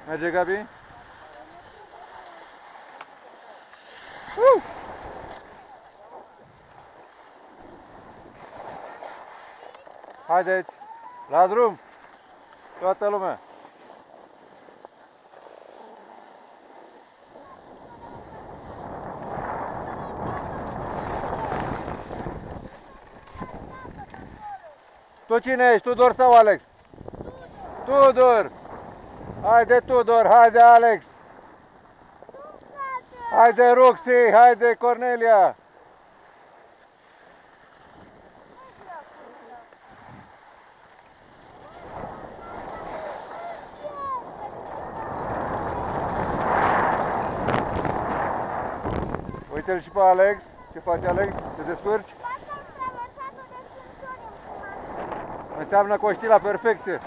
Merge, Gabi? Haideți! La drum! Toată lumea! Tu cine ești? Tudor sau Alex? Tudor! Haide Tudor, haide Alex! Haide Roxy, haide Cornelia! Uite-l și pe Alex. Ce face Alex? Te descurci? Înseamnă că o știi la perfecție.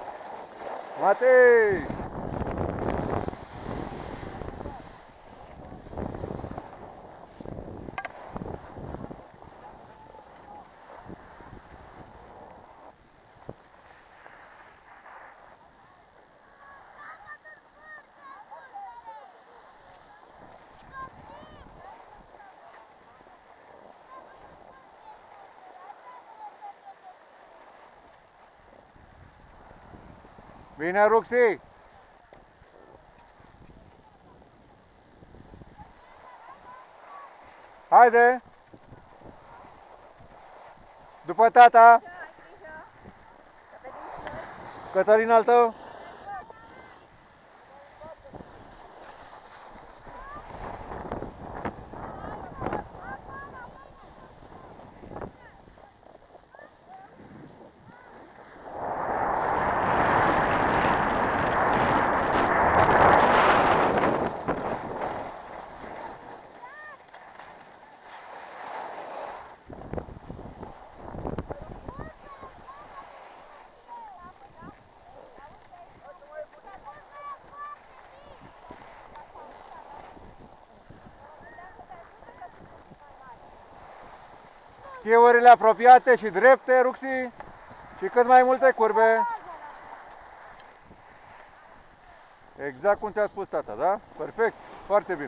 Matei! Bine, Ruxi! Haide! După tata! Cătălin al tău! Schiurile apropiate și drepte, Ruxi, și cât mai multe curbe. Exact cum ți-a spus tata, da? Perfect, foarte bine.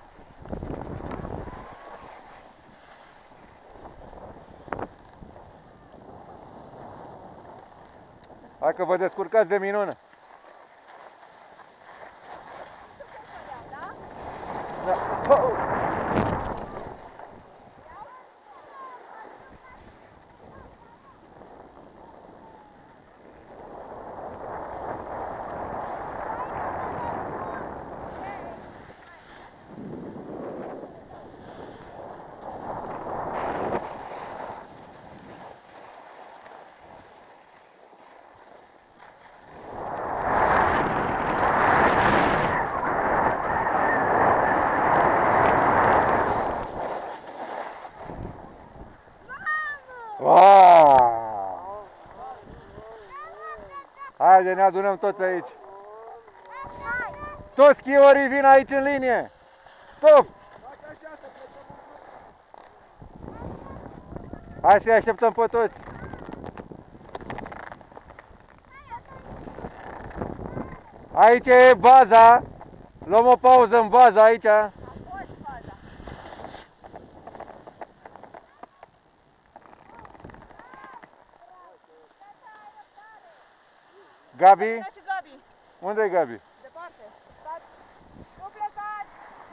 Hai că vă descurcați de minune. Da. Oh! Wow! Haide, ne adunăm toți aici. Toți schiorii vin aici în linie. Stop! Hai să-i așteptăm pe toți. Aici e baza. Luăm o pauză în baza aici. Gabi? Unde e Gabi? Departe. Nu plecați!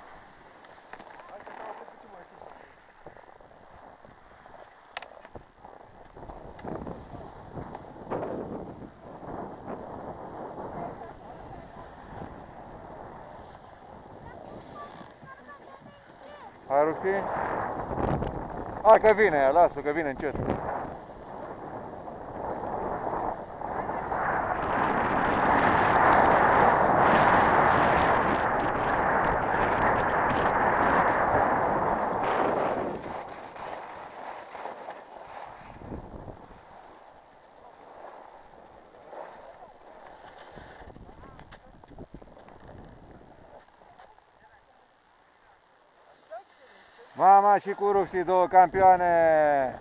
Hai, Ruxi? Hai că vine, lasă că vine încet. Mama și cu Ruxi, două campioane!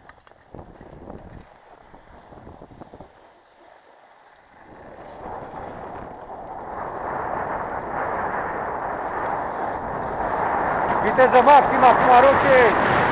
Viteză maximă acum, Roxy!